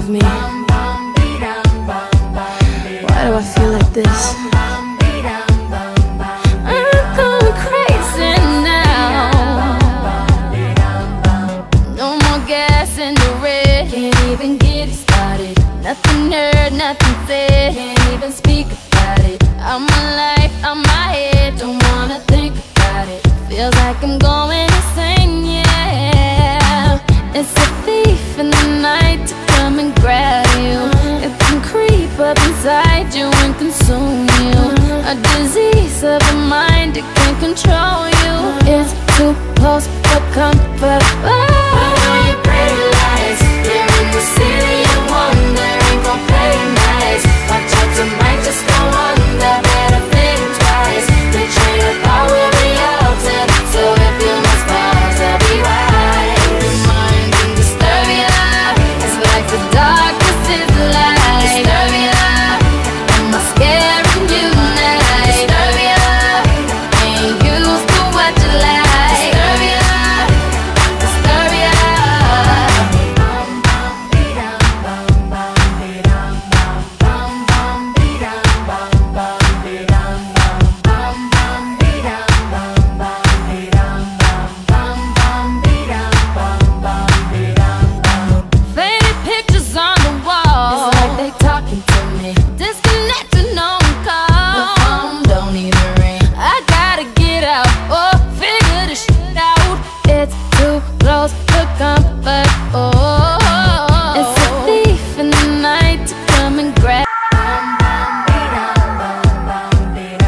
me? Why do I feel like this? I'm going crazy now. No more gas in the red. Can't even get it started. Nothing heard, nothing said. Can't even speak about it. I'm my life, I'm my head. Don't wanna think about it. Feels like I'm going insane, yeah. It's a thief in the night to come and grab you. It can creep up inside you and consume you. A disease of the mind, it can control you. It's too